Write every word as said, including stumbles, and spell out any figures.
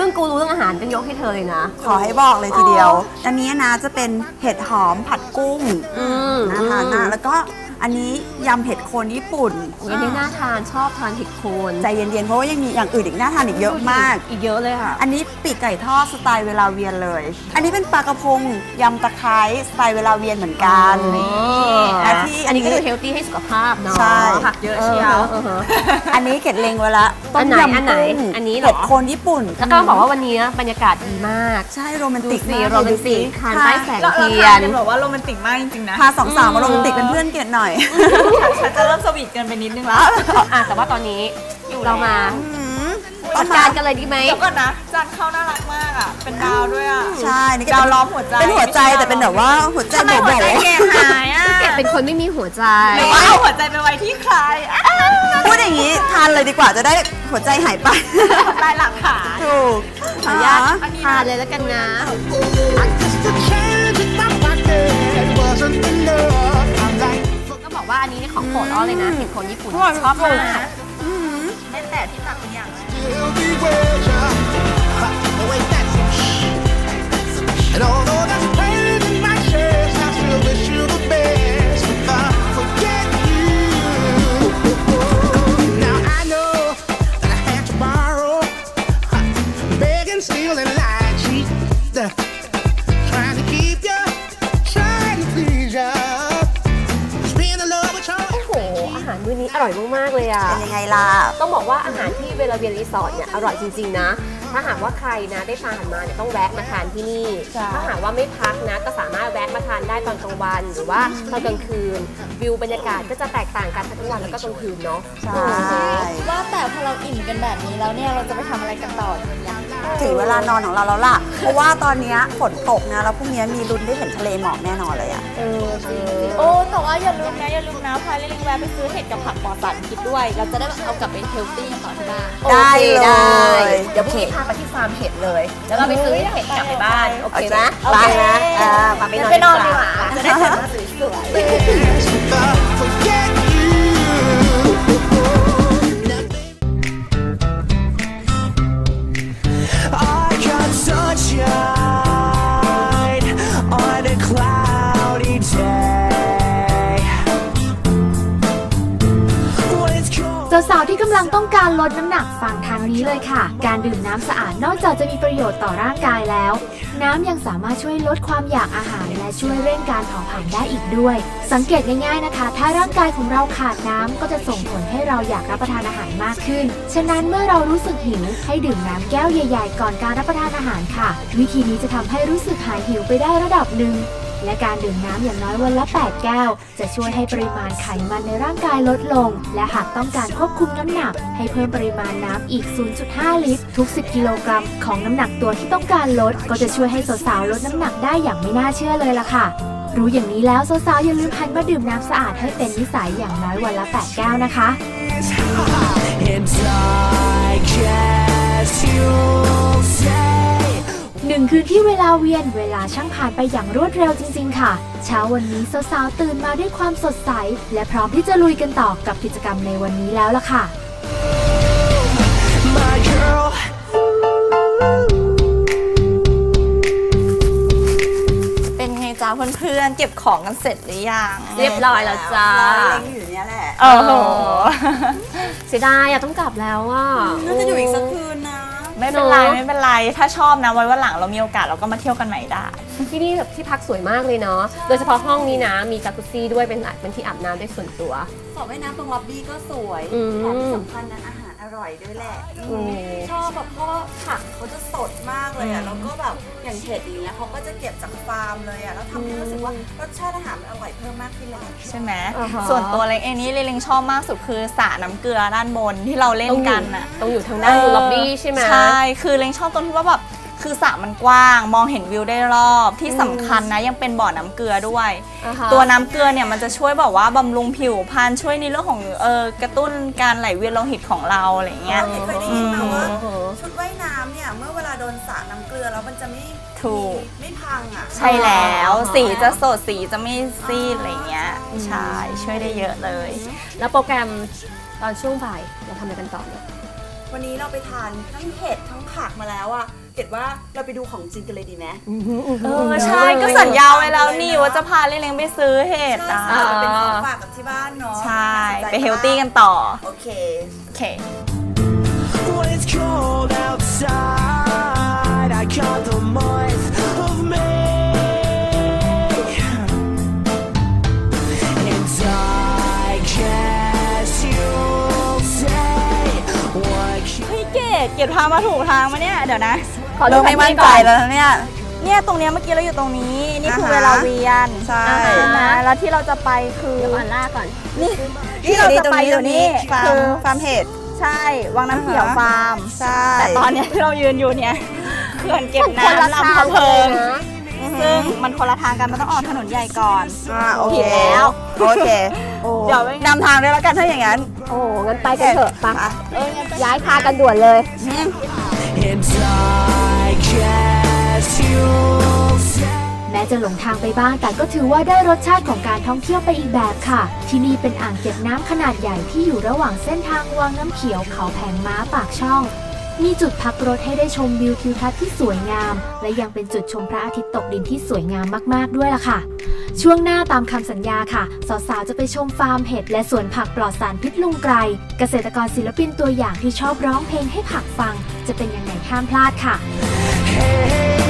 รื่องกูรู้เรื่องอาหารต้องยกให้เธอเลยนะขอให้บอกเลยทีเดียวอันนี้นะจะเป็นเห็ดหอมผัดกุ้งนะคะนะแล้วก็อันนี้ยำเห็ดโคนญี่ปุ่นอันนี้น่าทานชอบทานเห็ดโคนใจเย็นๆเพราะว่ายังมีอย่างอื่นอีกน่าทานอีกเยอะมากอีกเยอะเลยค่ะอันนี้ปีกไก่ทอดสไตล์เวลาเวียนเลยอันนี้เป็นปลากระพงยำตะไคร้สไตล์เวลาเวียนเหมือนกันและที่อันนี้ก็คือเฮลตี้ให้สุขภาพเนาะใช่ผักเยอะเชียวอันนี้เกดเลงไว้ละต้มยำอันไหนอันนี้เหรอเห็ดโคนญี่ปุ่นแล้วก็บอกว่าวันนี้บรรยากาศดีมากใช่โรแมนติกมากโรแมนติกทานใต้แสงเทียนบอกว่าโรแมนติกมากจริงๆนะพาสองสาวมาโรแมนติกเป็นเพื่อนเกดหน่อยฉันจะเริ่มสวีทกันไปนิดนึงแล้วอ่ะแต่ว่าตอนนี้เรามาจัดการกันเลยดีไหมเดี๋ยวก่อนนะจานข้าวน่ารักมากอ่ะเป็นดาวด้วยอ่ะใช่ดาวล้อมหัวใจเป็นหัวใจแต่เป็นแบบว่าหัวใจโบ๋ๆแก่หายอ่ะแกเป็นคนไม่มีหัวใจหรือว่าเอาหัวใจไปไว้ที่ใครพูดอย่างนี้ทานเลยดีกว่าจะได้หัวใจหายไปลายหลักฐานถูกขออนุญาตทานเลยแล้วกันนะก็บอกว่าอันนี้ของโปรดอ้อเลยนะเห็ดโคนญี่ปุ่นชอบมากไม่แต่ที่ตักเป็นอย่างมื้อนี้อร่อยมากๆเลยอ่ะเป็นยังไงล่ะต้องบอกว่าอาหารที่เวลาเวียนรีสอร์ทเนี่ยอร่อยจริงๆนะถ้าหากว่าใครนะได้ผ่านมาเนี่ยต้องแวะมาทานที่นี่ถ้าหากว่าไม่พักนะก็สามารถแวะมาทานได้ตอนกลางวันหรือว่าตอนกลางคืนวิวบรรยากาศก็จะแตกต่างกันทั้งวันแล้วก็กลางคืนเนาะใช่ว่าแต่พอเราอิ่มกันแบบนี้แล้วเนี่ยเราจะไปทำอะไรกันต่อถึงเวลานอนของเราแล้วล่ะเพราะว่าตอนนี้ฝนตกนะแล้วพรุ่งนี้มีลุ้นได้เห็นทะเลหมอกแน่นอนเลยอ่ะเออจริงโอ้แต่ว่าอย่าลืมนะอย่าลืมนะพายเล็งแวะไปซื้อเห็ดกับผักปลอดสารพิษด้วยเราจะได้เอากลับไปเฮลตี้กันต่อที่บ้านได้เลยเดี๋ยวพรุ่งนี้พาไปที่ฟาร์มเห็ดเลยแล้วก็ไปซื้อเห็ดกลับไปบ้านโอเคไหมไปนะพาไปนอนดีกว่าจะได้แต่งมาสวยสาวๆที่กำลังต้องการลดน้ำหนักฟังทางนี้เลยค่ะการดื่มน้ำสะอาดนอกจากจะมีประโยชน์ต่อร่างกายแล้วน้ำยังสามารถช่วยลดความอยากอาหารและช่วยเร่งการเผาผลาญได้อีกด้วยสังเกตง่ายๆนะคะถ้าร่างกายของเราขาดน้ำก็จะส่งผลให้เราอยากรับประทานอาหารมากขึ้นฉะนั้นเมื่อเรารู้สึกหิวให้ดื่มน้ำแก้วใหญ่ๆก่อนการรับประทานอาหารค่ะวิธีนี้จะทำให้รู้สึกหายหิวไปได้ระดับหนึ่งและการดื่มน้ำอย่างน้อยวันละแปดแก้วจะช่วยให้ปริมาณไขมันในร่างกายลดลงและหากต้องการควบคุมน้ำหนักให้เพิ่มปริมาณน้ำอีก ศูนย์จุดห้า ลิตรทุกสิบกิโลกรัมของน้ำหนักตัวที่ต้องการลดก็จะช่วยให้สาวๆลดน้ำหนักได้อย่างไม่น่าเชื่อเลยล่ะค่ะรู้อย่างนี้แล้วสาวๆอย่าลืมหันมาดื่มน้ำสะอาดให้เป็นนิสัยอย่างน้อยวันละแปดแก้วนะคะหนึ่งคืนที่เวลาเวียนเวลาช่างผ่านไปอย่างรวดเร็วจริงๆค่ะเช้าวันนี้สาวๆตื่นมาด้วยความสดใสและพร้อมที่จะลุยกันต่อกับกิจกรรมในวันนี้แล้วล่ะค่ะเป็นไงจ้าเพื่อนๆเก็บของกันเสร็จหรือยังเรียบร้อยแล้วจ้าเล้งอยู่เนี้ยแหละโอ้โหเสียดายอะต้องกลับแล้วอ่ะน่าจะอยู่อีกสักคืนนะไม่เป็นไรไม่เป็นไรถ้าชอบนะไว้วันหลังเรามีโอกาสเราก็มาเที่ยวกันใหม่ได้ที่นี่แบบที่พักสวยมากเลยเนาะโดยเฉพาะห้องนี้นะมีจักรุซี่ด้วยเป็นเป็นที่อาบน้ำได้ส่วนตัวสระว่ายน้ำตรงล็อบบี้ก็สวยแต่ที่สำคัญนั้นอาหารอร่อยด้วยแหละชอบแบบเพราะผักเขาจะสดมากเลยอ่ะแล้วก็แบบอย่างเห็ดอย่างเงี้ยเขาก็จะเก็บจากฟาร์มเลยอ่ะแล้วทำให้รู้สึกว่ารสชาติอาหารมันอร่อยเพิ่มมากขึ้นเลยใช่ไหมส่วนตัวเล็กเองนี้เล็งชอบมากสุดคือสระน้ำเกลือด้านบนที่เราเล่นกันอ่ะตรงอยู่ทางด้านล็อบบี้ใช่ไหมใช่คือเล็งชอบตรงที่ว่าแบบคือสระมันกว้างมองเห็นวิวได้รอบที่สำคัญนะยังเป็นบ่อน้ำเกลือด้วยตัวน้ำเกลือเนี่ยมันจะช่วยแบบว่าบำรุงผิวพรรณช่วยในเรื่องของเออกระตุ้นการไหลเวียนโลหิตของเราอะไรเงี้ยเคยได้ยินมาว่าชุดว่ายน้ำเนี่ยเมื่อเวลาโดนสระน้ำเกลือแล้วมันจะไม่ถูกไม่พังอ่ะใช่แล้วสีจะสดสีจะไม่ซีดอะไรเงี้ยใช่ช่วยได้เยอะเลยแล้วโปรแกรมตอนช่วงบ่ายเราทำอะไรกันต่อเนี่ยวันนี้เราไปทานทั้งเห็ดทั้งผักมาแล้วอะเห็นว่าเราไปดูของจริงกันเลยดีไหมเออใช่ก็สัญญาไว้แล้วนี่ว่าจะพาเล้งๆไปซื้อเห็ดอ่ะเป็นของฝากกับที่บ้านเนาะใช่ไปเฮลตี้กันต่อโอเคโอเค When it's cold outside, I count the month of May, and I guess you'll say, what เฮ้ยเกดเกดพามาถูกทางมาเนี่ยเดี๋ยวนะเริ่มไม่มั่นใจแล้วเนี่ยเนี่ยตรงเนี้ยเมื่อกี้เราอยู่ตรงนี้นี่คือเวลาเวียนใช่นะแล้วที่เราจะไปคือก่อนล่าก่อนนี่ที่เราจะไปอยู่นี่คือฟาร์มเห็ดใช่วังน้ำเขียวฟาร์มใช่แต่ตอนนี้ที่เรายืนอยู่เนี่ยเขื่อนเก็บน้ำลำพะเพิงซึ่งมันคนละทางกันมันต้องออกถนนใหญ่ก่อนอ่าโอเคแล้วโอเคเดี๋ยวนำทางด้วยแล้วกันถ้าอย่างนั้นโอ้งั้นไปกันเถอะไปย้ายพากันด่วนเลยแม้จะหลงทางไปบ้างแต่ก็ถือว่าได้รสชาติของการท่องเที่ยวไปอีกแบบค่ะที่นี่เป็นอ่างเก็บน้ำขนาดใหญ่ที่อยู่ระหว่างเส้นทางวังน้ำเขียวเขาแผงม้าปากช่องมีจุดพักรถให้ได้ชมวิวทิวทัศน์ที่สวยงามและยังเป็นจุดชมพระอาทิตย์ตกดินที่สวยงามมากๆด้วยล่ะค่ะช่วงหน้าตามคำสัญญาค่ะสาวๆจะไปชมฟาร์มเห็ดและสวนผักปลอดสารพิษลุงไกรเกษตรกรศิลปินตัวอย่างที่ชอบร้องเพลงให้ผักฟังจะเป็นยังไงห้ามพลาดค่ะ Hey